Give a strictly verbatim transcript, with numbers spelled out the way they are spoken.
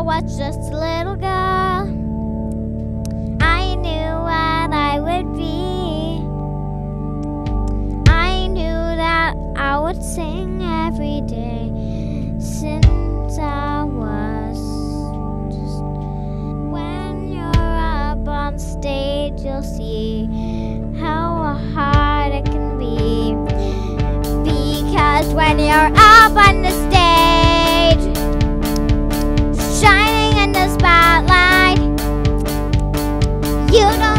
was just a little girl, I knew what I would be. I knew that I would sing every day since I was just. When you're up on stage, you'll see how hard it can be. Because when you're up on the stage, shining in the spotlight, you don't